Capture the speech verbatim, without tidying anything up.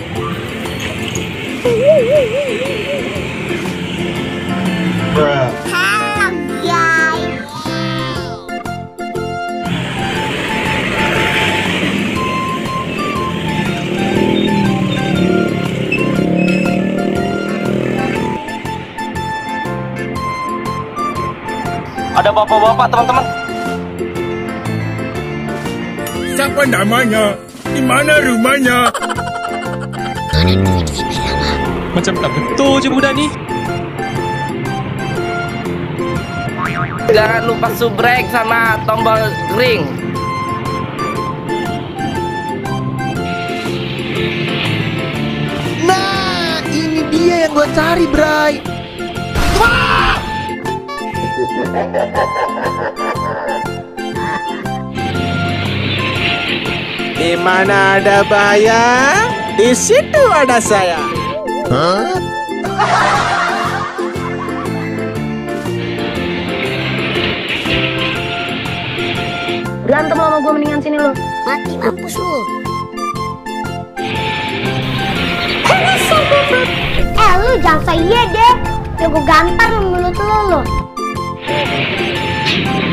Bruh. Halo guys. Ada bapak-bapak teman-teman. Siapa namanya? Di mana rumahnya? Macam tak betul je budak ni. Jangan lupa subrek sama tombol ring. Nah, ini dia yang gua cari, Bray. Di mana ada bahaya, di situ ada saya. Hah? Berantem lo sama gue, mendingan sini lo. Mati mampus lu. Eh lu jangan saya deh. Ya gue gampar lu mulut lu lo.